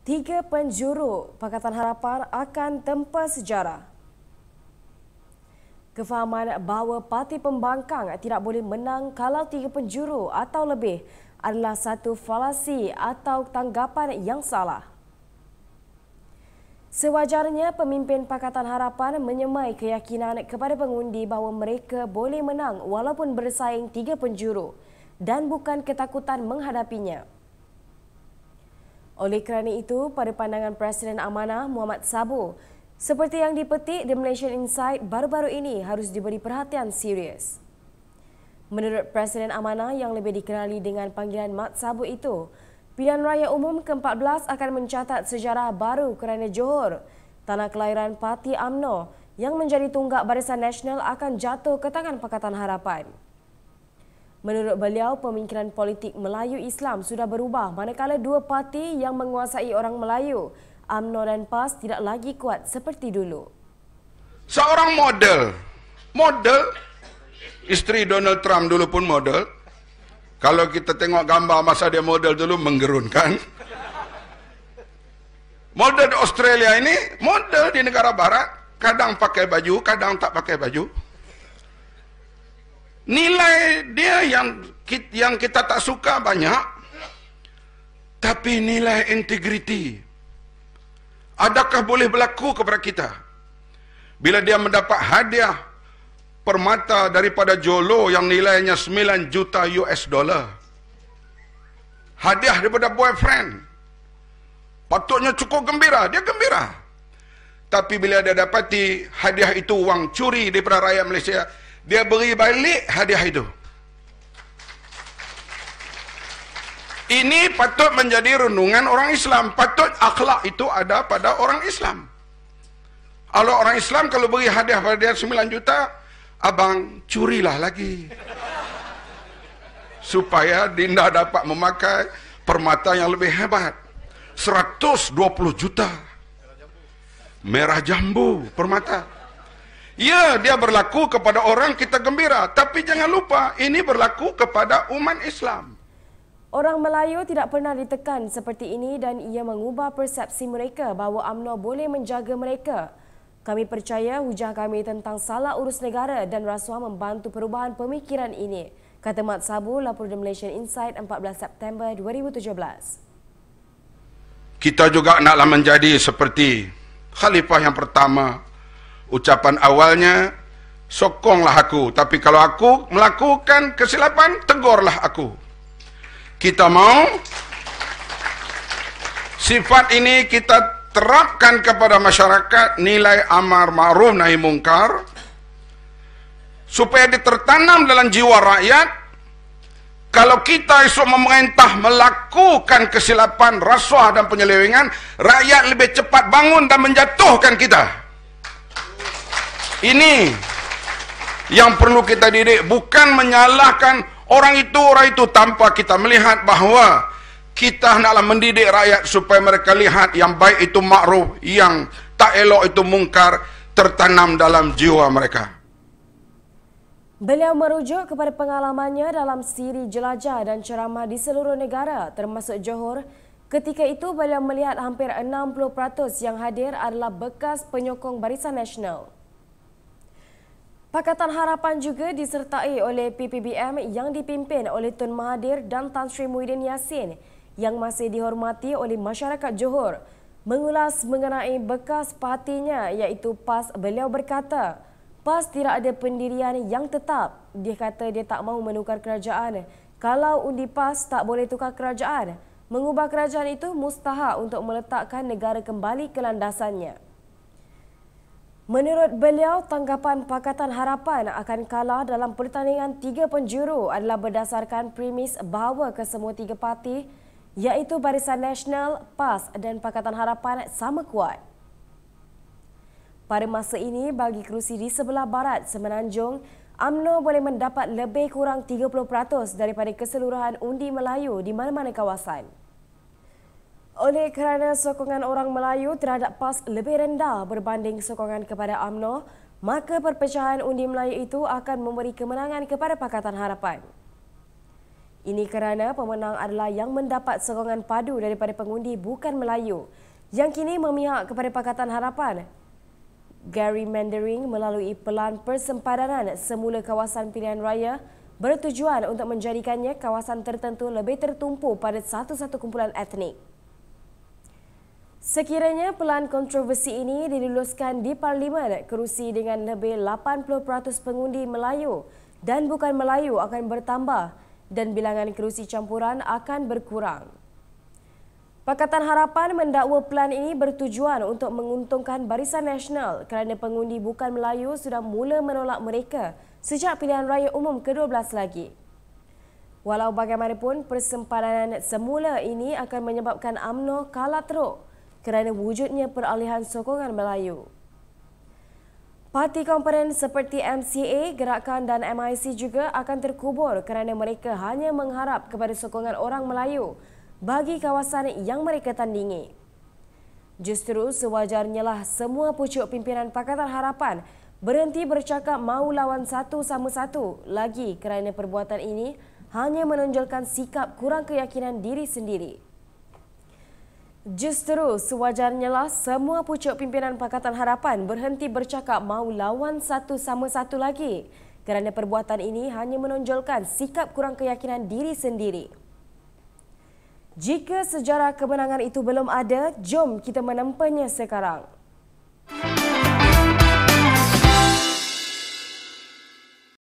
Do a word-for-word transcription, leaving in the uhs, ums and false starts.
Tiga penjuru Pakatan Harapan akan tempa sejarah. Kefahaman bahawa parti pembangkang tidak boleh menang kalau tiga penjuru atau lebih adalah satu falasi atau tanggapan yang salah. Sewajarnya pemimpin Pakatan Harapan menyemai keyakinan kepada pengundi bahawa mereka boleh menang walaupun bersaing tiga penjuru dan bukan ketakutan menghadapinya. Oleh kerana itu, pada pandangan Presiden Amanah Muhammad Sabo, seperti yang dipetik di Malaysian Insight baru-baru ini harus diberi perhatian serius. Menurut Presiden Amanah yang lebih dikenali dengan panggilan Mat Sabo itu, pilihan raya umum ke empat belas akan mencatat sejarah baru kerana Johor, tanah kelahiran Parti U M N O yang menjadi tunggak Barisan Nasional akan jatuh ke tangan Pakatan Harapan. Menurut beliau, pemikiran politik Melayu Islam sudah berubah manakala dua parti yang menguasai orang Melayu, U M N O dan PAS tidak lagi kuat seperti dulu. Seorang model, model, isteri Donald Trump dulu pun model. Kalau kita tengok gambar masa dia model dulu, menggerunkan. Model di Australia ini, model di negara barat, kadang pakai baju, kadang tak pakai baju. Nilai dia yang yang kita tak suka banyak, tapi nilai integriti adakah boleh berlaku kepada kita bila dia mendapat hadiah permata daripada Jolo yang nilainya sembilan juta U S dollar, hadiah daripada boyfriend. Patutnya cukup gembira, dia gembira. Tapi bila dia dapati hadiah itu wang curi daripada rakyat Malaysia, dia beri balik hadiah itu. Ini patut menjadi renungan orang Islam. Patut akhlak itu ada pada orang Islam. Kalau orang Islam kalau beri hadiah pada dia sembilan juta, abang curilah lagi. Supaya Dinda dapat memakai permata yang lebih hebat. seratus dua puluh juta. Merah jambu permata. Ya, dia berlaku kepada orang kita gembira. Tapi jangan lupa, ini berlaku kepada umat Islam. Orang Melayu tidak pernah ditekan seperti ini dan ia mengubah persepsi mereka bahawa U M N O boleh menjaga mereka. Kami percaya hujah kami tentang salah urus negara dan rasuah membantu perubahan pemikiran ini, kata Mat Sabo, lapor The Malaysian Insight empat belas September dua ribu tujuh belas. Kita juga naklah menjadi seperti khalifah yang pertama. Ucapan awalnya, sokonglah aku. Tapi kalau aku melakukan kesilapan, tegurlah aku. Kita mau sifat ini kita terapkan kepada masyarakat, nilai amar ma'ruf nahi mungkar, supaya ditertanam dalam jiwa rakyat. Kalau kita esok memerintah melakukan kesilapan, rasuah dan penyelewengan, rakyat lebih cepat bangun dan menjatuhkan kita. Ini yang perlu kita didik, bukan menyalahkan orang itu, orang itu tanpa kita melihat bahawa kita naklah mendidik rakyat supaya mereka lihat yang baik itu makruf, yang tak elok itu mungkar, tertanam dalam jiwa mereka. Beliau merujuk kepada pengalamannya dalam siri jelajah dan ceramah di seluruh negara termasuk Johor. Ketika itu beliau melihat hampir enam puluh peratus yang hadir adalah bekas penyokong Barisan Nasional. Pakatan Harapan juga disertai oleh P P B M yang dipimpin oleh Tun Mahathir dan Tan Sri Muhyiddin Yassin yang masih dihormati oleh masyarakat Johor. Mengulas mengenai bekas partinya iaitu PAS, beliau berkata, PAS tidak ada pendirian yang tetap. Dia kata dia tak mahu menukar kerajaan. Kalau undi PAS tak boleh tukar kerajaan, mengubah kerajaan itu mustahak untuk meletakkan negara kembali ke landasannya. Menurut beliau, tanggapan Pakatan Harapan akan kalah dalam pertandingan tiga penjuru adalah berdasarkan premis bahawa kesemua tiga parti iaitu Barisan Nasional, PAS dan Pakatan Harapan sama kuat. Pada masa ini, bagi kerusi di sebelah barat Semenanjung, U M N O boleh mendapat lebih kurang tiga puluh peratus daripada keseluruhan undi Melayu di mana-mana kawasan. Oleh kerana sokongan orang Melayu terhadap PAS lebih rendah berbanding sokongan kepada U M N O, maka perpecahan undi Melayu itu akan memberi kemenangan kepada Pakatan Harapan. Ini kerana pemenang adalah yang mendapat sokongan padu daripada pengundi bukan Melayu yang kini memihak kepada Pakatan Harapan. Gerrymandering melalui pelan persempadanan semula kawasan pilihan raya bertujuan untuk menjadikannya kawasan tertentu lebih tertumpu pada satu-satu kumpulan etnik. Sekiranya pelan kontroversi ini diluluskan di Parlimen, kerusi dengan lebih lapan puluh peratus pengundi Melayu dan bukan Melayu akan bertambah dan bilangan kerusi campuran akan berkurang. Pakatan Harapan mendakwa pelan ini bertujuan untuk menguntungkan Barisan Nasional kerana pengundi bukan Melayu sudah mula menolak mereka sejak pilihan raya umum ke dua belas lagi. Walau bagaimanapun, persempadanan semula ini akan menyebabkan U M N O kalah teruk kerana wujudnya peralihan sokongan Melayu. Parti komponen seperti M C A, Gerakan dan M I C juga akan terkubur kerana mereka hanya mengharap kepada sokongan orang Melayu bagi kawasan yang mereka tandingi. Justru sewajarnya lah semua pucuk pimpinan Pakatan Harapan berhenti bercakap mahu lawan satu sama satu lagi kerana perbuatan ini hanya menonjolkan sikap kurang keyakinan diri sendiri. Justru sewajarnya lah semua pucuk pimpinan Pakatan Harapan berhenti bercakap mahu lawan satu sama satu lagi kerana perbuatan ini hanya menonjolkan sikap kurang keyakinan diri sendiri. Jika sejarah kemenangan itu belum ada, jom kita menempanya sekarang.